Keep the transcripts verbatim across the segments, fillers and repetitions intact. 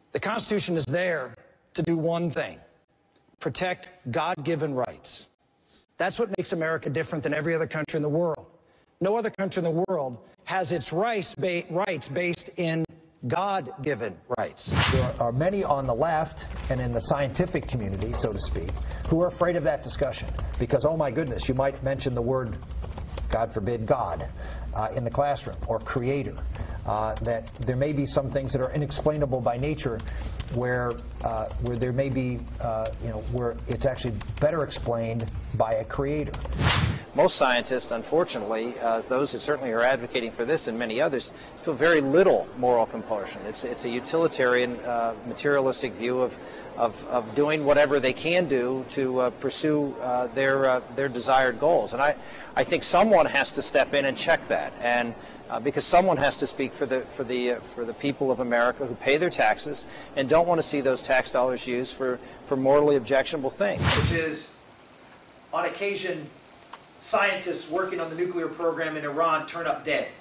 The Constitution is there to do one thing: protect God-given rights. That's what makes America different than every other country in the world. No other country in the world has its rights, ba rights based in God-given rights. There are many on the left and in the scientific community, so to speak, who are afraid of that discussion because, oh my goodness, you might mention the word, God forbid, God uh, in the classroom, or creator. Uh, that there may be some things that are inexplainable by nature where uh, where there may be, uh, you know, where it's actually better explained by a creator. Most scientists, unfortunately, uh, those who certainly are advocating for this and many others, feel very little moral compulsion. It's, it's a utilitarian, uh, materialistic view of, of, of doing whatever they can do to uh, pursue uh, their, uh, their desired goals. And I, I think someone has to step in and check that. And Uh, because someone has to speak for the for the uh, for the people of America who pay their taxes and don't want to see those tax dollars used for for morally objectionable things. Which is, on occasion, scientists working on the nuclear program in Iran turn up dead.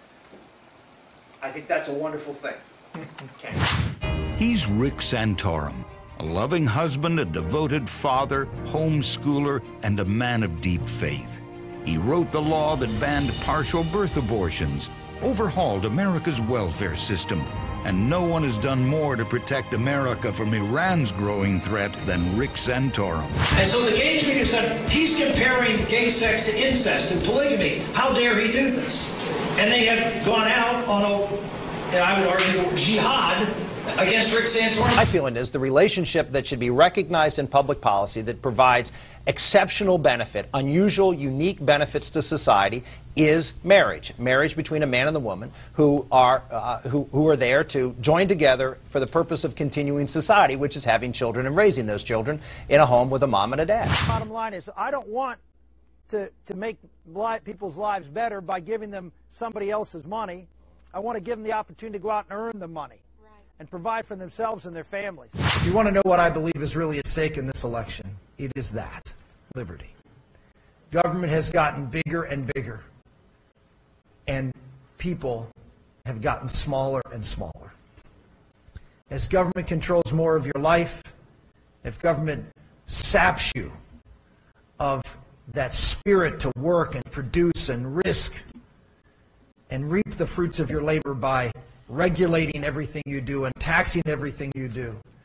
I think that's a wonderful thing. Okay. He's Rick Santorum, a loving husband, a devoted father, homeschooler, and a man of deep faith. He wrote the law that banned partial birth abortions, overhauled America's welfare system, and no one has done more to protect America from Iran's growing threat than Rick Santorum. And so the gay community said, he's comparing gay sex to incest and polygamy. How dare he do this? And they have gone out on a, and I would argue, the word jihad against Rick Santorum. My feeling is the relationship that should be recognized in public policy that provides exceptional benefit, unusual, unique benefits to society is marriage. Marriage between a man and a woman who are, uh, who, who are there to join together for the purpose of continuing society, which is having children and raising those children in a home with a mom and a dad. Bottom line is, I don't want to, to make li people's lives better by giving them somebody else's money. I want to give them the opportunity to go out and earn the money and provide for themselves and their families. If you want to know what I believe is really at stake in this election, it is that, liberty. Government has gotten bigger and bigger, and people have gotten smaller and smaller. As government controls more of your life, if government saps you of that spirit to work and produce and risk and reap the fruits of your labor by regulating everything you do and taxing everything you do,